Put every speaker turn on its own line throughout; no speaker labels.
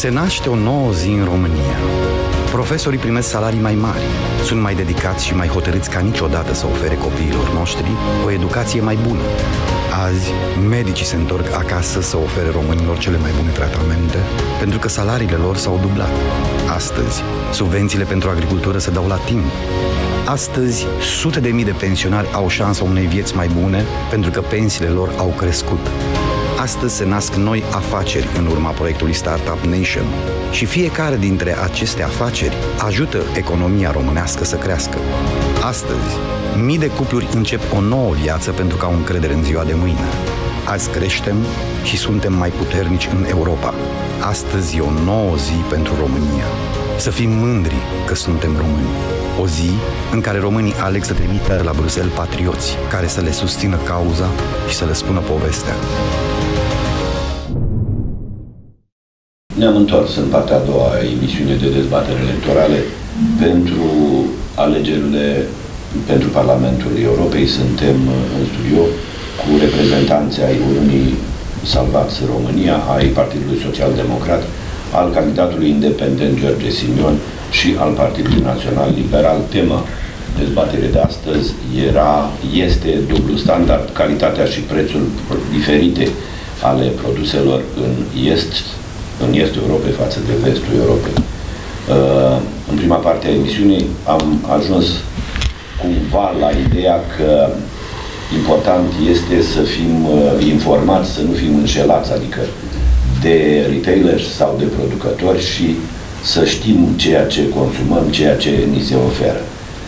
Se naște o nouă zi în România. Profesorii primesc salarii mai mari, sunt mai dedicați și mai hotărâți ca niciodată să ofere copiilor noștri o educație mai bună. Azi, medicii se întorc acasă să ofere românilor cele mai bune tratamente, pentru că salariile lor s-au dublat. Astăzi, subvențiile pentru agricultură se dau la timp. Astăzi, sute de mii de pensionari au șansa unei vieți mai bune, pentru că pensiile lor au crescut. Astăzi se nasc noi afaceri în urma proiectului Startup Nation și fiecare dintre aceste afaceri ajută economia românească să crească. Astăzi, mii de cupluri încep o nouă viață pentru că au încredere în ziua de mâine. Azi creștem și suntem mai puternici în Europa. Astăzi e o nouă zi pentru România. Să fim mândri că suntem români. O zi în care românii aleg să trimită la Bruxelles patrioți care să le susțină cauza și să le spună povestea.
Ne-am întors în partea a doua a emisiunii de dezbatere electorale pentru alegerile pentru Parlamentul Europei. Suntem în studio cu reprezentanții ai Uniunii Salvați România, ai Partidului Social Democrat, al candidatului independent George Simion și al Partidului Național Liberal. Tema dezbaterii de astăzi este dublu standard, calitatea și prețul diferite ale produselor în estul Europei față de vestul Europei. În prima parte a emisiunii am ajuns cumva la ideea că important este să fim informați, să nu fim înșelați, adică de retailers sau de producători, și să știm ceea ce consumăm, ceea ce ni se oferă.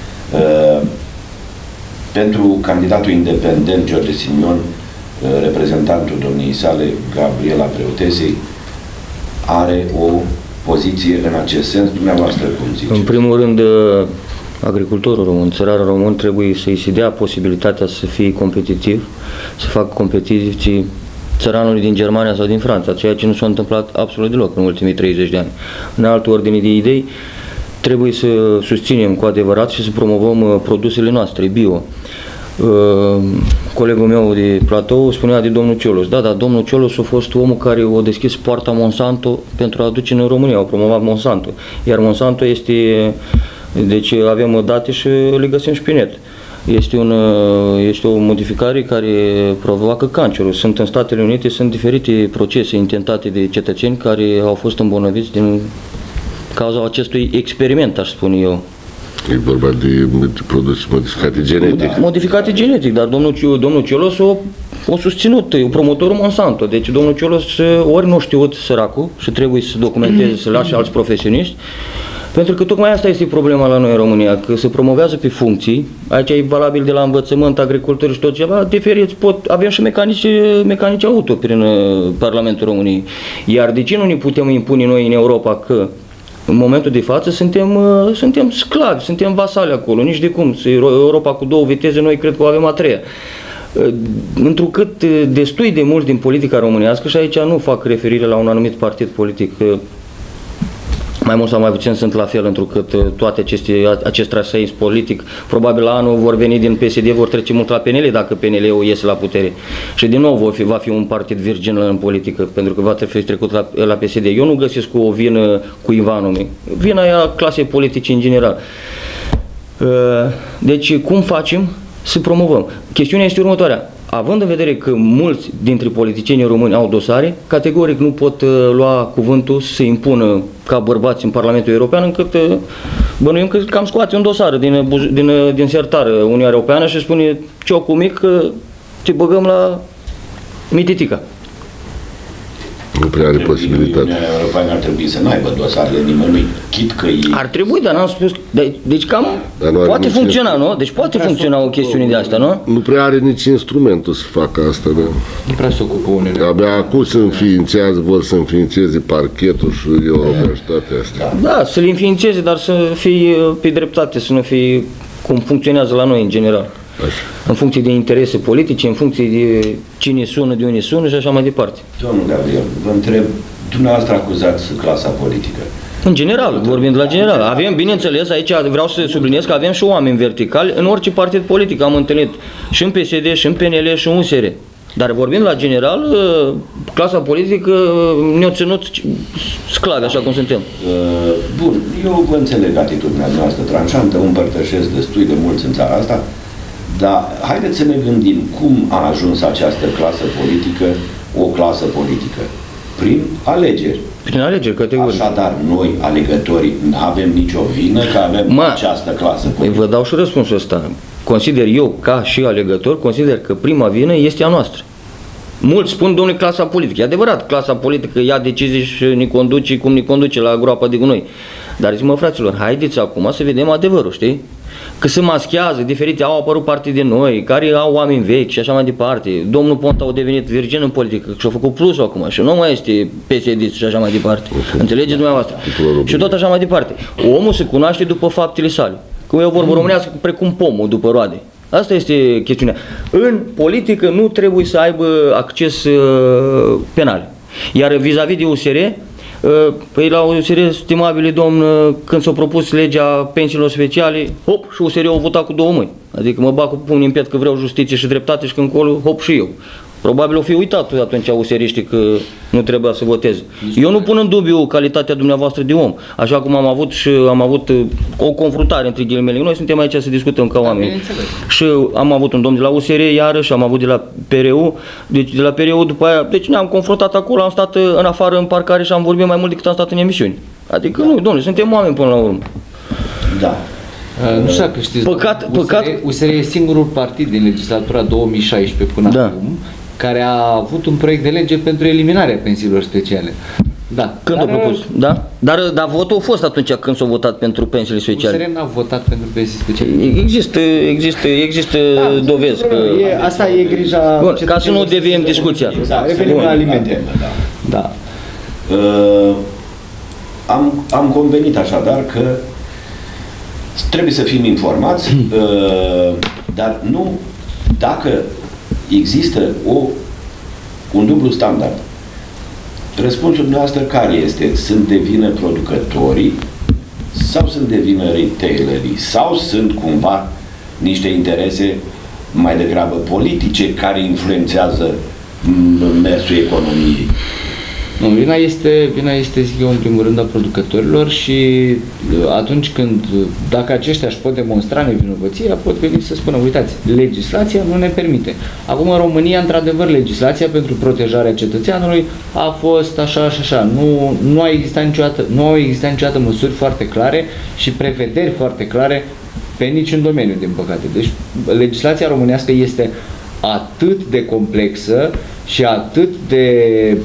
Pentru candidatul independent George Simion, reprezentantul domniei sale, Gabriela Preotesei, are o poziție în acest sens. Dumneavoastră cum ziceți?
În primul rând, agricultorul român, țărarul român, trebuie să-i se dea posibilitatea să fie competitiv, să facă competiții țăranului din Germania sau din Franța, ceea ce nu s-a întâmplat absolut deloc în ultimii 30 de ani. În altă ordine de idei, trebuie să susținem cu adevărat și să promovăm produsele noastre, bio. Colegul meu de platou spunea de domnul Cioloș. Da, domnul Cioloș a fost omul care a deschis poarta Monsanto pentru a aduce în România, au promovat Monsanto. Iar Monsanto este, deci avem date și le găsim și pe net. Este o modificare care provoacă cancerul. Sunt în Statele Unite, sunt diferite procese intentate de cetățeni care au fost îmbolnăviți din cauza acestui experiment, aș spune eu.
E vorba de produse modificate genetic.
Modificate genetic, dar domnul Cioloș o susținut, promotorul Monsanto. Deci domnul Cioloș ori nu știut săracul și trebuie să documenteze, să lași alți profesioniști, pentru că tocmai asta este problema la noi în România, că se promovează pe funcții, aici e valabil de la învățământ, agricultură și tot ceva, diferiți, avem și mecanici auto prin Parlamentul României. Iar de ce nu ne putem impune noi în Europa că în momentul de față suntem sclavi, suntem vasali acolo, nici de cum. Europa cu două viteze, noi cred că o avem a treia. Întrucât destui de mulți din politica românească, și aici nu fac referire la un anumit partid politic, mai mult sau mai puțin sunt la fel, întrucât toate acest traseism politic, probabil la anul vor veni din PSD, vor trece mult la PNL dacă PNL-ul iese la putere. Și din nou va fi un partid virgin în politică, pentru că va trebui trecut la PSD. Eu nu găsesc o vină cuiva anume. Vina e a clasei politice în general. Deci cum facem să promovăm? Chestiunea este următoarea. Având în vedere că mulți dintre politicienii români au dosare, categoric nu pot lua cuvântul să se impună ca bărbați în Parlamentul European, încât bănuim că cam scoate un dosar din sertar Uniunea Europeană și spune ciocul mic că te băgăm la mititica.
Nu prea are posibilitate.
Uniunea Europeană ar trebui să n-aibă dosarele nimănui, chit că ei...
Ar trebui, dar n-am spus... Deci cam poate funcționa, nu? Deci poate funcționa o chestiune de asta, nu?
Nu prea are nici instrumentul să facă asta, da?
Nu prea se ocupă Uniunea.
Abia acum se înființează, vor să înființeze parchetul și Europa și toate astea.
Da, să-l înființeze, dar să fie pe dreptate, să nu fie cum funcționează la noi în general.
Așa.
În funcție de interese politice, în funcție de cine sună, de unde sună și așa mai departe.
Domnul Gabriel, vă întreb, dumneavoastră acuzați clasa politică.
În general, vorbind la general. Avem, bineînțeles, aici vreau să subliniez că avem și oameni verticali în orice partid politic. Am întâlnit și în PSD, și în PNL, și în USR. Dar vorbind la general, clasa politică ne-a ținut sclavi, așa cum suntem.
Bun, eu vă înțeleg atitudinea noastră tranșantă, o împărtășesc destul de mulți în țara asta, dar haideți să ne gândim cum a ajuns această clasă politică o clasă politică. Prin alegeri.
Prin alegeri, categoric.
Așadar, noi, alegătorii, nu avem nicio vină că avem această clasă politică.
Vă dau și răspunsul ăsta. Consider eu, ca și alegător, consider că prima vină este a noastră. Mulți spun, domnule, clasa politică. E adevărat, clasa politică ia decizii și ne conduce cum ne conduce la groapa de gunoi. Dar zic, mă, fraților, haideți acum să vedem adevărul, știi? Că se maschează diferite, au apărut partide noi, care au oameni vechi și așa mai departe. Domnul Ponta a devenit virgin în politică și a făcut plusul acum și nu mai este PSD și așa mai departe. Înțelegeți dumneavoastră? Și tot așa mai departe. Omul se cunoaște după faptele sale. Că e o vorbă românească precum pomul după roade. Asta este chestiunea. În politică nu trebuie să aibă acces penal. Iar vis-a-vis de USR, păi la USR, stimabile domn, când s-a propus legea pensiilor speciale, hop, și USR au votat cu două mâini. Adică mă bag cu pumnii în piept că vreau justiție și dreptate și când colo, hop, și eu. Probabil o fi uitat atunci useriștii că nu trebuia să voteze. Eu nu pun în dubiu calitatea dumneavoastră de om, așa cum am avut o confruntare între ghilimele. Noi suntem aici să discutăm ca oameni. Și am avut un domn de la USR, iarăși am avut de la PRU, deci de la PRU după aia, deci ne-am confruntat acolo, am stat în afară în parcare și am vorbit mai mult decât am stat în emisiuni. Adică nu, domnule, suntem oameni până la urmă.
Da.
Nu știu dacă știți, USR e singurul partid din legislatura 2016 până acum care a avut un proiect de lege pentru eliminarea pensiilor speciale. Da.
Când a propus? Da? Dar votul a fost atunci când s-a votat pentru pensiile speciale.
USR n-a votat pentru pensii speciale.
Există dovezi.
Asta e grija...
Bun, ca să nu deviem discuția.
Da, revenim la alimente. Da.
Am convenit așadar că trebuie să fim informați, dar nu dacă există un dublu standard. Răspunsul noastră care este? Sunt de vină producătorii sau sunt de vină retailerii? Sau sunt cumva niște interese mai degrabă politice care influențează mersul economiei?
Nu, vina este, zic eu, în primul rând a producătorilor și atunci când, dacă aceștia își pot demonstra nevinovăția, pot veni să spună, uitați, legislația nu ne permite. Acum în România, într-adevăr, legislația pentru protejarea cetățeanului a fost așa și așa. Nu au existat niciodată măsuri foarte clare și prevederi foarte clare pe niciun domeniu, din păcate. Deci legislația românească este atât de complexă și atât de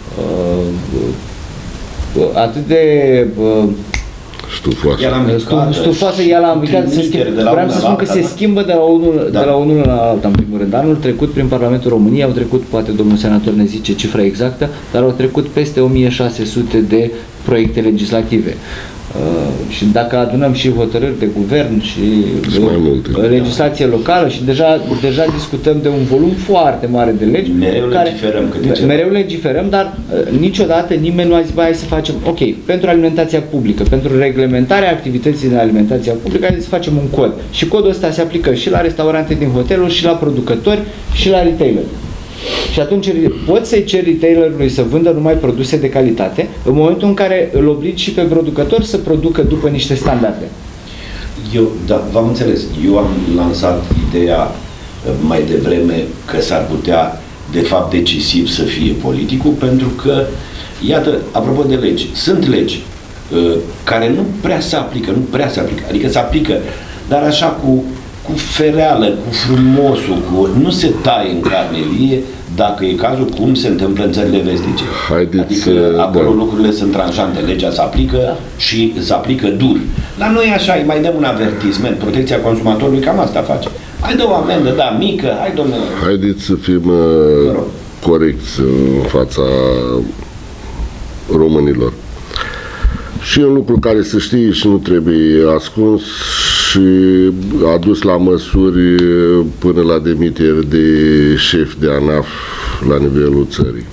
stufoasă, ea l-a ambicat, vreau să spun că se schimbă de la unul la altul, în primul rând. Anul trecut, prin Parlamentul României, au trecut, poate domnul senator ne zice cifra exactă, dar au trecut peste 1600 de proiecte legislative. Și dacă adunăm și hotărâri de guvern și legislație locală și deja discutăm de un volum foarte mare de legi. Mereu legiferăm, dar niciodată nimeni nu a zis, hai să facem, ok, pentru alimentația publică, pentru reglementarea activității de alimentația publică, hai să facem un cod. Și codul ăsta se aplică și la restaurante din hoteluri, și la producători, și la retaileri. Și atunci poți să-i ceri retailerului să vândă numai produse de calitate în momentul în care îl obligi și pe producător să producă după niște standarde.
V-am înțeles. Eu am lansat ideea mai devreme că s-ar putea de fapt decisiv să fie politicul, pentru că, iată, apropo de legi, sunt legi care nu prea se aplică, adică se aplică, dar așa cu fereală, cu frumosul, nu se taie în carne vie, dacă e cazul, cum se întâmplă în țările vestice. Adică acolo lucrurile sunt tranșante, legea se aplică și se aplică dur. La noi așa, îi mai dăm un avertisment, protecția consumatorului, cam asta face. Hai dă o amendă, da, mică, hai domnule.
Haideți să fim corecți în fața românilor. Și un lucru care să știe și nu trebuie ascuns și a dus la măsuri până la demitere de șef de ANAF la nivelul țării.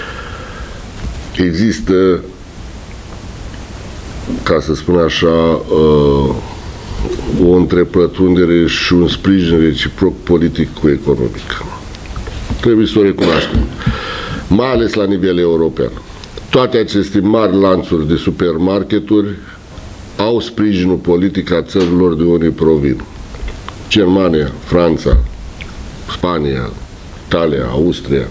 Există, ca să spun așa, o întreplătundere și un sprijin reciproc politic cu economic. Trebuie să o recunoaștem. Mai ales la nivel european. Toate aceste mari lanțuri de supermarketuri au sprijinul politic a țărilor de unde provin. Germania, Franța, Spania, Italia, Austria.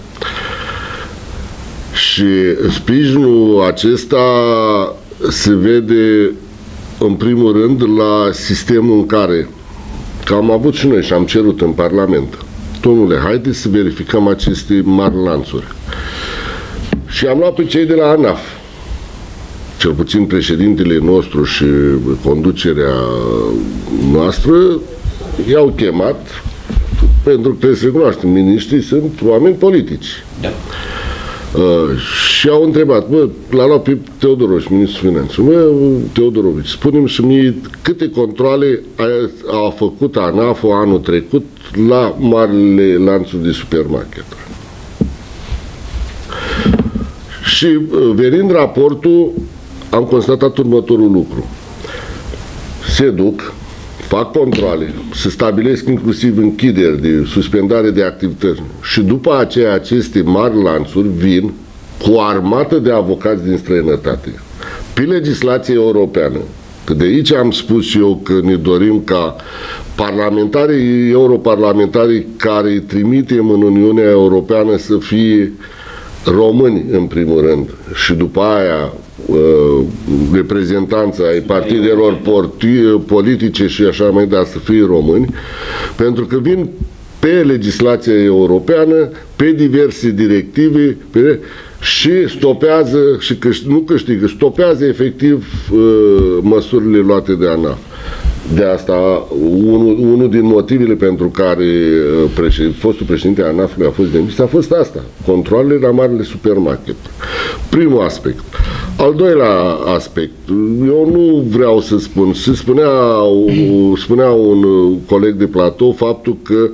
Și sprijinul acesta se vede în primul rând la sistemul în care, că am avut și noi și am cerut în Parlament, domnule, haideți să verificăm aceste mari lanțuri. Și am luat pe cei de la ANAF, cel puțin președintele nostru și conducerea noastră, i-au chemat, pentru că trebuie să recunoaștem, miniștrii sunt oameni politici.
Da.
Și au întrebat, l-a luat pe Teodorovici, ministrul finanțelor, Teodorovici, spune-mi și mie câte controle a făcut ANAF-ul anul trecut la marile lanțuri de supermarketuri. Și venind raportul, am constatat următorul lucru. Se duc, fac controle, se stabilesc inclusiv închideri de suspendare de activități și după aceea aceste mari lanțuri vin cu o armată de avocați din străinătate. Pe legislație europeană, că de aici am spus și eu că ne dorim ca parlamentarii, europarlamentarii care îi trimitem în Uniunea Europeană să fie români în primul rând și după aia reprezentanța ai partidelor politice și așa mai departe să fie români, pentru că vin pe legislația europeană, pe diverse directive și stopează, și nu câștigă, stopează efectiv măsurile luate de ANAF. De asta, unul din motivele pentru care fostul președinte ANAF-ului a fost demis a fost asta, controlele la marile supermarketuri. Primul aspect. Al doilea aspect, eu nu vreau să spun, spunea un coleg de platou faptul că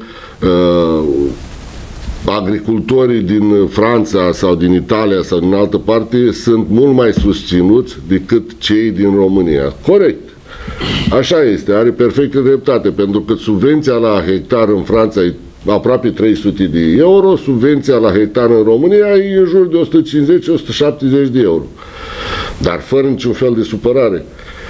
agricultorii din Franța sau din Italia sau din altă parte sunt mult mai susținuți decât cei din România. Corect. Așa este, are perfectă dreptate, pentru că subvenția la hectar în Franța e aproape 300 de euro, subvenția la hectar în România e în jur de 150-170 de euro. Dar fără niciun fel de supărare.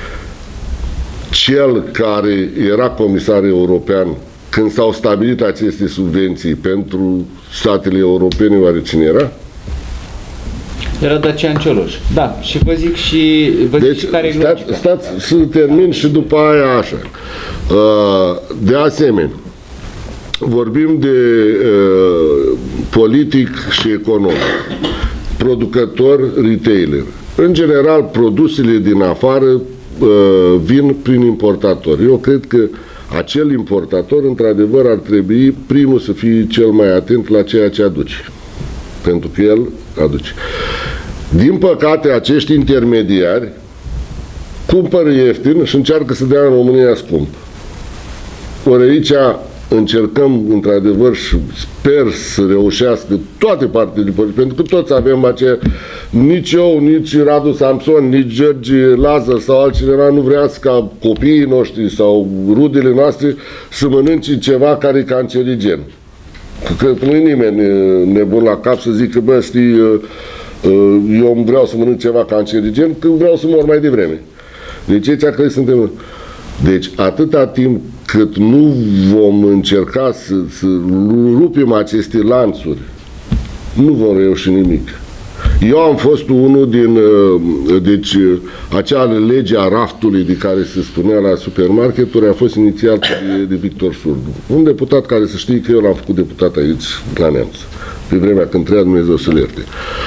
Cel care era comisar european când s-au stabilit aceste subvenții pentru statele europene, oare cine era?
Era Dacian Cioloș. Da, și vă zic și, și care e logica.
Stați să termin și după aia așa. De asemenea, vorbim de politic și economic. Producător, retailer. În general, produsele din afară vin prin importator. Eu cred că acel importator, într-adevăr, ar trebui primul să fie cel mai atent la ceea ce aduce. Pentru că el aduce. Din păcate, acești intermediari cumpără ieftin și încearcă să dea în România scump. Ori aici încercăm, într-adevăr, și sper să reușească toate partidele politice, pentru că toți avem aceea, nici eu, nici Radu Samson, nici George Lazar sau altcineva nu vrea ca copiii noștri sau rudele noastre să mănânce ceva care e cancerigen. Că nu e nimeni nebun la cap să zică, bă, știi, eu vreau să mănânc ceva cancerigen, că vreau să mor mai devreme. Deci aici cred că suntem... Deci atâta timp cât nu vom încerca să rupem aceste lanțuri, nu vom reuși nimic. Eu am fost unul din... Deci acea lege a raftului de care se spunea la supermarketuri a fost inițial de Victor Surdu. Un deputat care să știe că eu l-am făcut deputat aici, la Neamț. Pe vremea când trăia, Dumnezeu să-l ierte.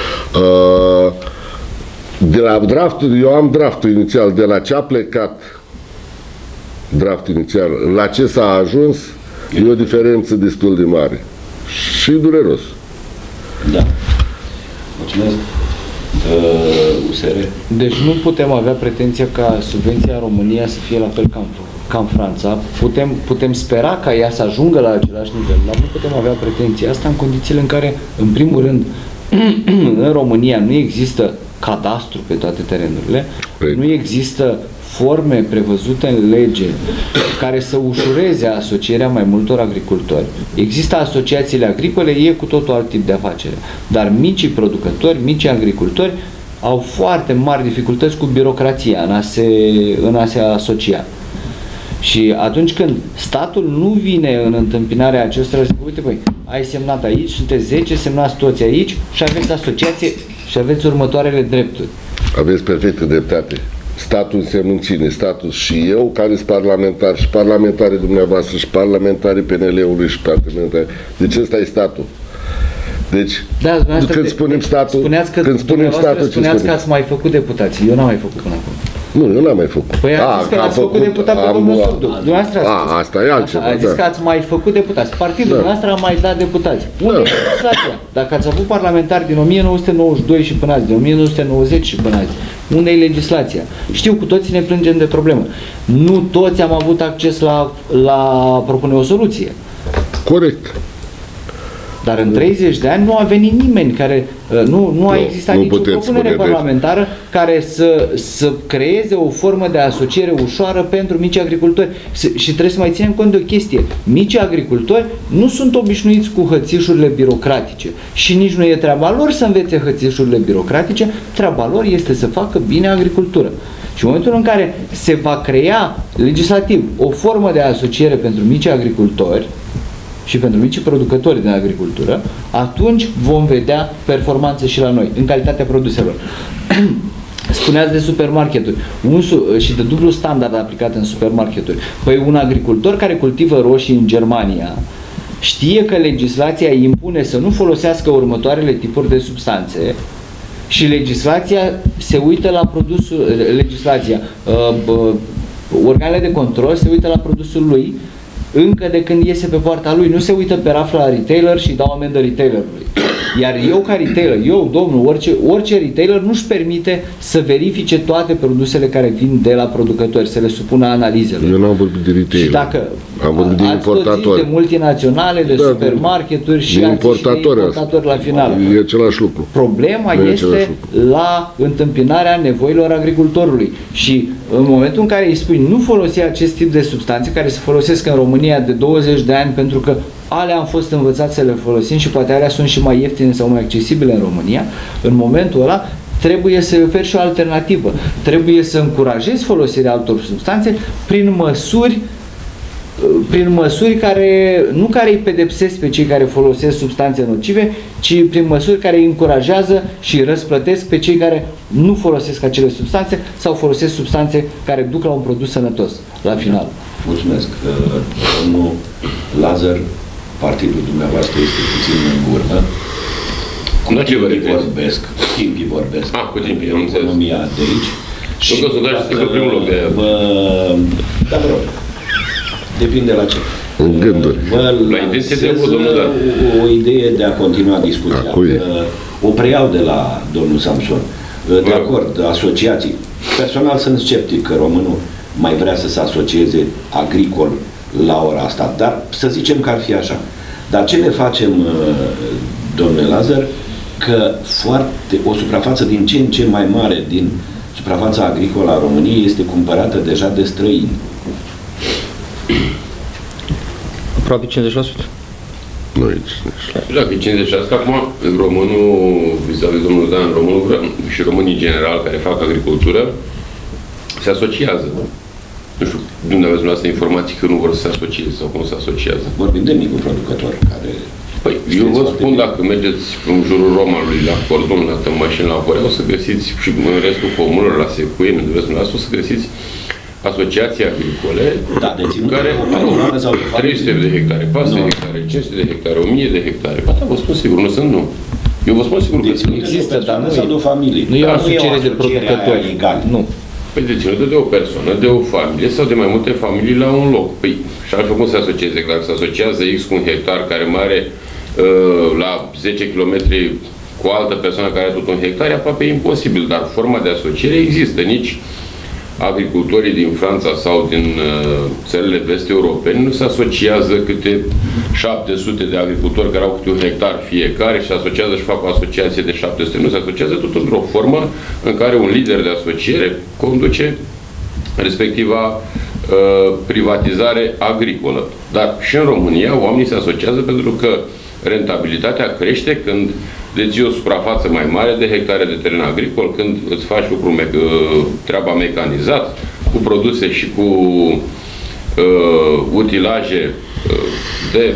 De la draftul, eu am draftul inițial, de la ce a plecat draftul inițial, la ce s-a ajuns, e o diferență destul de mare. Și dureros.
Da. Mulțumesc. USR.
Deci nu putem avea pretenția ca subvenția în România să fie la fel ca în Franța. Putem spera ca ea să ajungă la același nivel, dar nu putem avea pretenția asta în condițiile în care, în primul rând, în România nu există cadastru pe toate terenurile, nu există forme prevăzute în lege care să ușureze asocierea mai multor agricultori. Există asociațiile agricole, e cu totul alt tip de afacere, dar micii producători, micii agricultori au foarte mari dificultăți cu birocrația în a se asocia. Și atunci când statul nu vine în întâmpinarea acestora, zic, uite băi, ai semnat aici, sunteți 10, semnați toți aici și aveți asociație și aveți următoarele drepturi.
Aveți perfectă dreptate. Statul înseamnă în cine? Statul și eu, care sunt parlamentari, și parlamentare dumneavoastră, și parlamentare PNL-ului, și parlamentare. Deci ăsta e statul. Deci,
da,
când spunem statul,
spuneați că ați mai făcut deputații. Eu n-am mai făcut până acum.
Nu, eu n-am mai făcut.
Păi ați zis că ați făcut deputat pe domnul Surdu.
Asta e altceva.
Ați zis că ați mai făcut deputați. Partidul dumneavoastră a mai dat deputați. Unde e legislația? Dacă ați avut parlamentari din 1992 și până azi, din 1990 și până azi, unde e legislația? Știu, cu toții ne plângem de problemă. Nu toți am avut acces la propune o soluție.
Corect.
Dar în 30 de ani nu a venit nimeni care, nu a existat nicio propunere parlamentară care să creeze o formă de asociere ușoară pentru mici agricultori. Și trebuie să mai ținem cont de o chestie. Micii agricultori nu sunt obișnuiți cu hățișurile birocratice și nici nu e treaba lor să învețe hățișurile birocratice, treaba lor este să facă bine agricultură. Și în momentul în care se va crea legislativ o formă de asociere pentru mici agricultori și pentru micii producători de agricultură, atunci vom vedea performanțe și la noi, în calitatea produselor. Spuneați de supermarketuri și de dublu standard aplicat în supermarketuri. Păi un agricultor care cultivă roșii în Germania știe că legislația impune să nu folosească următoarele tipuri de substanțe și legislația se uită la produsul, organele de control se uită la produsul lui încă de când iese pe poarta lui, nu se uită pe rafla la retailer și dau amendă retailerului. Iar eu ca retailer, orice retailer nu-și permite să verifice toate produsele care vin de la producători, să le supună analizelor.
Eu n-am vorbit de retailer.
Și dacă
am vorbit de importatori,
de multinaționale, de supermarketuri și importatori la final.
E același lucru.
Problema este la întâmpinarea nevoilor agricultorului. Și în momentul în care îi spui nu folosi acest tip de substanțe care se folosesc în România de 20 de ani pentru că alea am fost învățați să le folosim și poate alea sunt și mai ieftine sau mai accesibile în România, în momentul ăla trebuie să oferi și o alternativă. Trebuie să încurajezi folosirea altor substanțe prin măsuri care îi pedepsesc pe cei care folosesc substanțe nocive, ci prin măsuri care îi încurajează și răsplătesc pe cei care nu folosesc acele substanțe sau folosesc substanțe care duc la un produs sănătos la final.
Mulțumesc. Domnul Lazar, partidul dumneavoastră este puțin în urmă. Cu timpii vorbesc.
Cu timpii,
am înțeles. Economia de aici.
Și că sondaje sunt pe primul loc de aia.
Da, vă rog. Depinde la ce.
În gânduri.
La intenție de domnul Dan.
O idee de a continua discuția. O preiau de la domnul Samson. De acord, asociații. Personal sunt sceptic că românul mai vrea să se asocieze agricol la ora asta, dar să zicem că ar fi așa. Dar ce ne facem, domnule Lazar, că o suprafață din ce în ce mai mare din suprafața agricolă a României este cumpărată deja de străini.
Aproape 50%.
Nu,
dacă e 50%, acum românul, vis-a-vis domnul Dan, românul și românii în general care fac agricultură se asociază. Nu știu, dumneavoastră informații că nu vor să se asocieze sau cum se asociază.
Vorbim de micul producător care...
Păi, eu vă spun, dacă mergeți în jurul Romanului, la Cordon, la Tămășin, la Horea, o să găsiți și în restul comunelor, la Secuieni, în restul o să găsiți asociații agricole care au 300 de hectare, 400 de hectare, 500 de hectare, 1000 de hectare. Da, vă spun sigur, nu sunt, nu. Eu vă spun sigur că
există, dar nu e o familie.
Nu e o asociere de producători.
Nu.
Păi deținută de o persoană, de o familie sau de mai multe familii la un loc. Păi, și altfel cum se asocieze? Dacă se asociază X cu un hectar care mai are la 10 km cu o altă persoană care are tot un hectar, e aproape imposibil, dar forma de asociere există. Nici agricultorii din Franța sau din țările vest europene nu se asociază câte 700 de agricultori care au câte un hectar fiecare și se asociază și fac o asociație de 700. Nu se asociază tot într-o formă în care un lider de asociere conduce respectiva privatizare agricolă. Dar și în România oamenii se asociază pentru că rentabilitatea crește când deții o suprafață mai mare de hectare de teren agricol, când îți faci treaba mecanizat, cu produse și cu utilaje de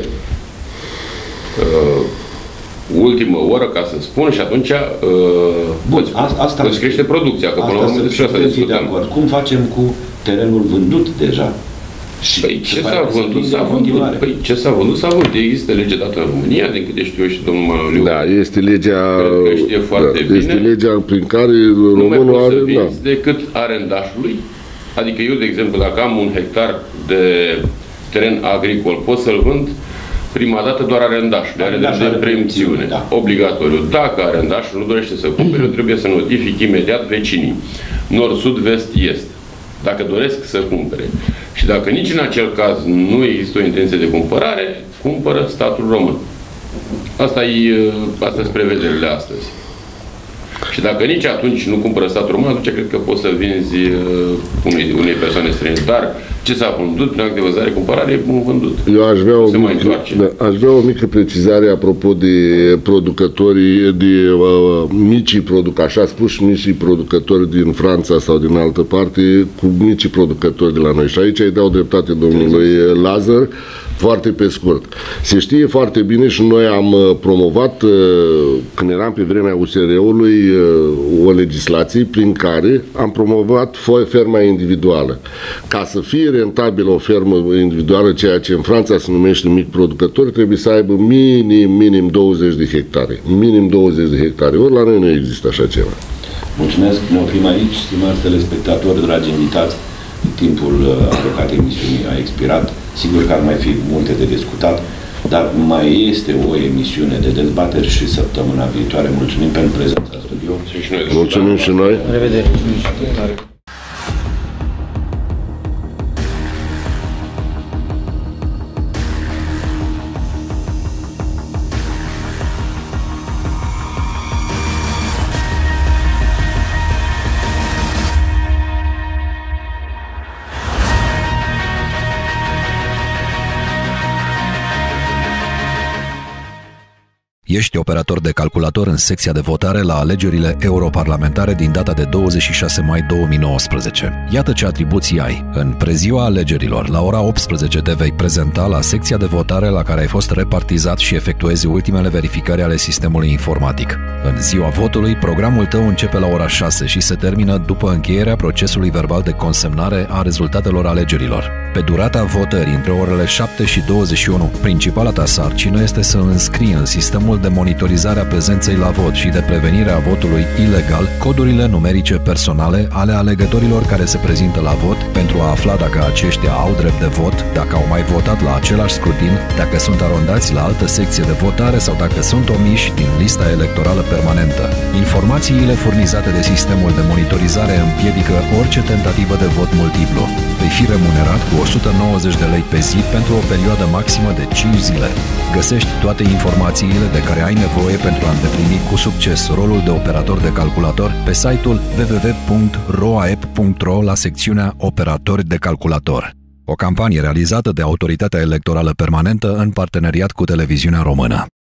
ultimă oră, ca să spun, și atunci îți crește producția, că până la urmă și asta discutăm.
Cum facem cu terenul vândut deja?
Păi ce s-a vândut? S-a vândut. Păi ce s-a vândut? S-a vândut. Există lege dată în România, din câte știu eu și domnul Manoliu.
Da, este legea,
știe foarte bine.
Este legea prin care
românul are... Nu mai poți să vinzi decât arendașului. Adică eu, de exemplu, dacă am un hectar de teren agricol, pot să-l vând prima dată doar arendașul, de preemțiune, da. Obligatoriu. Dacă arendașul nu dorește să cumpere, eu trebuie să notific imediat vecinii. Nord, sud, vest, est. Dacă doresc să cumpere. Și dacă nici în acel caz nu există o intenție de cumpărare, cumpără statul român. Astea sunt prevederile astăzi. Și dacă nici atunci nu cumpără statul român, atunci cred că poți să vinzi unei persoane străine. Dar ce s-a vândut prin act de vânzare-cumpărare e bun vândut.
Eu aș vrea o mică precizare apropo de producătorii, de micii așa spus, micii producători din Franța sau din altă parte, cu micii producători de la noi. Și aici îi dau dreptate domnului Lazar, foarte pe scurt. Se știe foarte bine și noi am promovat, când eram pe vremea USR-ului, o legislație prin care am promovat ferma individuală. Ca să fie rentabilă o fermă individuală, ceea ce în Franța se numește mic producător, trebuie să aibă minim 20 de hectare. Minim 20 de hectare. Ori la noi nu există așa ceva.
Mulțumesc. Ne oprim aici, stimați telespectatori, dragi invitați. Timpul alocat emisiunii a expirat. Sigur că ar mai fi multe de discutat, dar mai este o emisiune de dezbateri și săptămâna viitoare. Mulțumim pentru prezența în studio.
Mulțumim și noi.
La revedere.
Ești operator de calculator în secția de votare la alegerile europarlamentare din data de 26 mai 2019. Iată ce atribuții ai. În preziua alegerilor, la ora 18 te vei prezenta la secția de votare la care ai fost repartizat și efectuezi ultimele verificări ale sistemului informatic. În ziua votului, programul tău începe la ora 6 și se termină după încheierea procesului verbal de consemnare a rezultatelor alegerilor. Pe durata votării, între orele 7 și 21, principala ta sarcină este să înscrii în sistemul de monitorizare a prezenței la vot și de prevenire a votului ilegal codurile numerice personale ale alegătorilor care se prezintă la vot pentru a afla dacă aceștia au drept de vot, dacă au mai votat la același scrutin, dacă sunt arondați la altă secție de votare sau dacă sunt omiși din lista electorală permanentă. Informațiile furnizate de sistemul de monitorizare împiedică orice tentativă de vot multiplu. Vei fi remunerat cu 190 de lei pe zi pentru o perioadă maximă de 5 zile. Găsești toate informațiile de care ai nevoie pentru a îndeplini cu succes rolul de operator de calculator pe site-ul www.roaep.ro la secțiunea Operatori de calculator. O campanie realizată de Autoritatea Electorală Permanentă în parteneriat cu Televiziunea Română.